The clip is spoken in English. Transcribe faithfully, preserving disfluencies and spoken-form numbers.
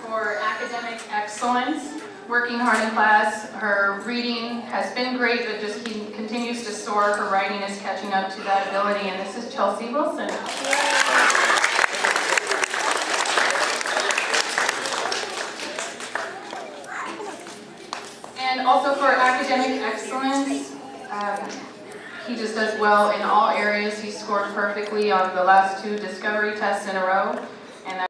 for academic excellence, working hard in class. Her reading has been great, but just he continues to soar. Her writing is catching up to that ability, and this is Chelsea Wilson. And also for academic excellence, um, he just does well in all areas. He scored perfectly on the last two discovery tests in a row.